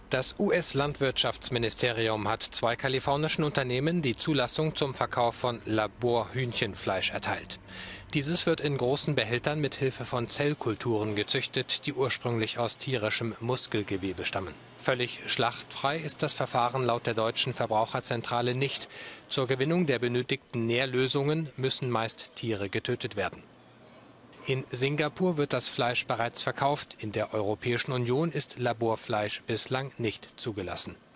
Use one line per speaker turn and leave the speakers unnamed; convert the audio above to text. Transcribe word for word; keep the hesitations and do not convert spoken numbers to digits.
Das U S-Landwirtschaftsministerium hat zwei kalifornischen Unternehmen die Zulassung zum Verkauf von Laborhühnchenfleisch erteilt. Dieses wird in großen Behältern mit Hilfe von Zellkulturen gezüchtet, die ursprünglich aus tierischem Muskelgewebe stammen. Völlig schlachtfrei ist das Verfahren laut der deutschen Verbraucherzentrale nicht. Zur Gewinnung der benötigten Nährlösungen müssen meist Tiere getötet werden. In Singapur wird das Fleisch bereits verkauft. In der Europäischen Union ist Laborfleisch bislang nicht zugelassen.